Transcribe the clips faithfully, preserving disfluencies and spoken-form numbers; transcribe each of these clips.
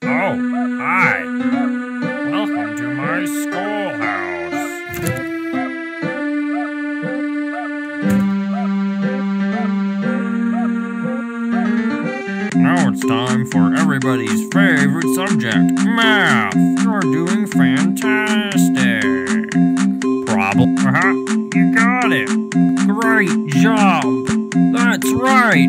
Oh, hi. Welcome to my schoolhouse. Now it's time for everybody's favorite subject, math. You're doing fantastic. Problem? Uh-huh. You got it. Great job. That's right.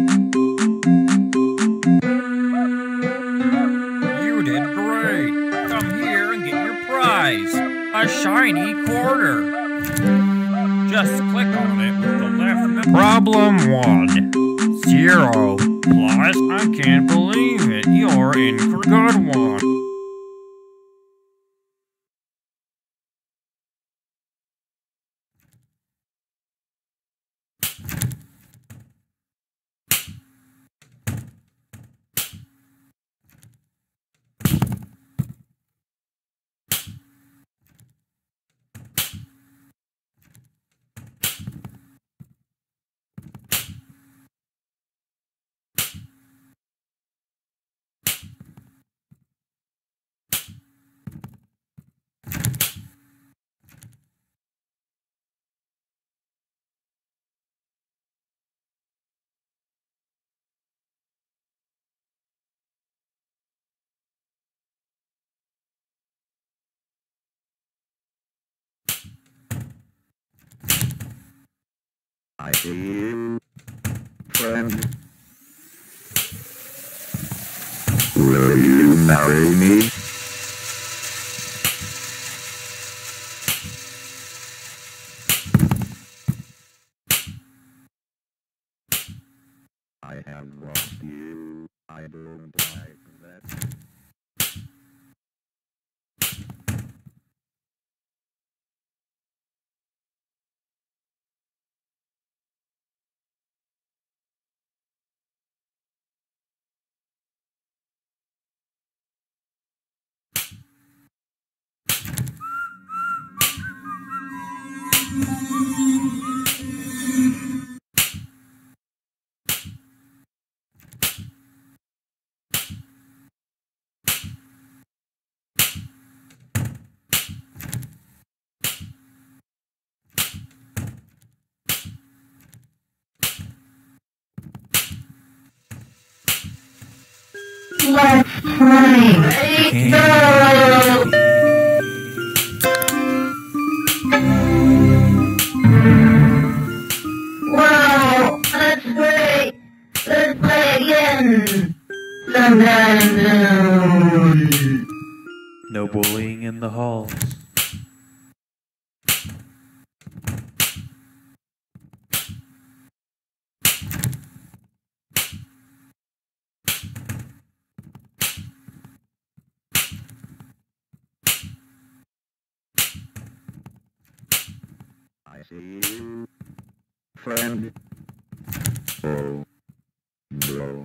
You did great. Come here and get your prize. A shiny quarter. Just click on it with the left. Problem one. Zero. Plus, I can't believe it. You're in good one. I see you, friend. Will you marry me? I have lost you. I don't like that. Let's play. Ready, go! Wow, that's great. Let's play again. Sometime soon. No bullying in the halls. I see you, friend. Oh, no.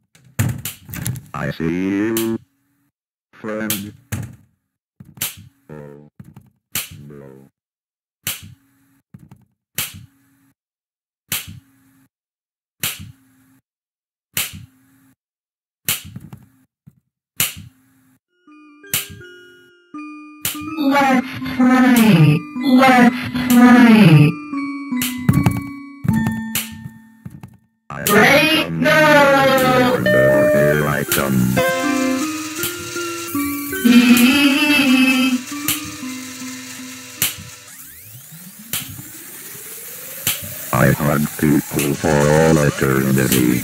I see you, friend. Oh, no. Let's play. Let's play. I Ready, come go! to your door, here I come. I hug people for all eternity.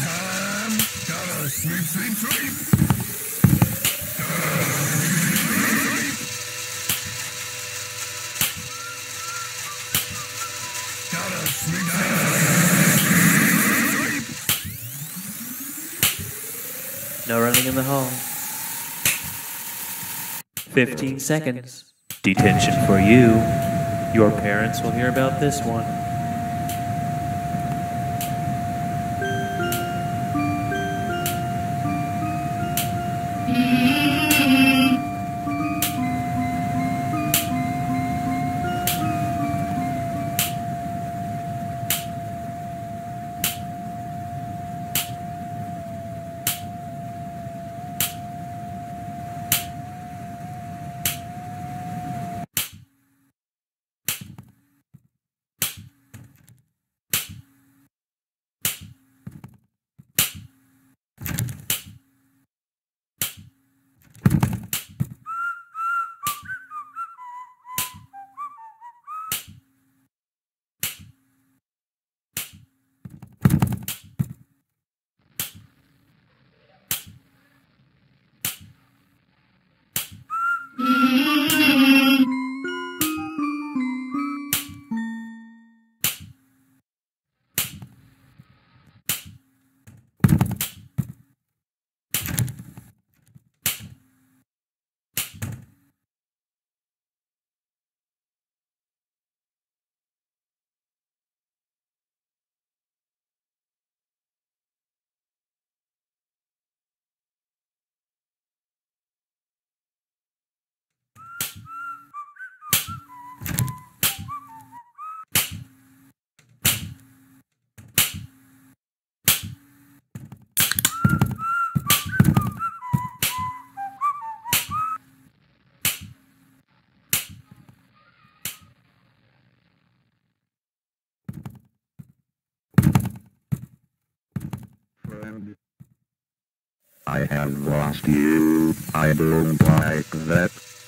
No running in the hall. Fifteen seconds. Detention for you. Your parents will hear about this one. I have lost you. I don't like that.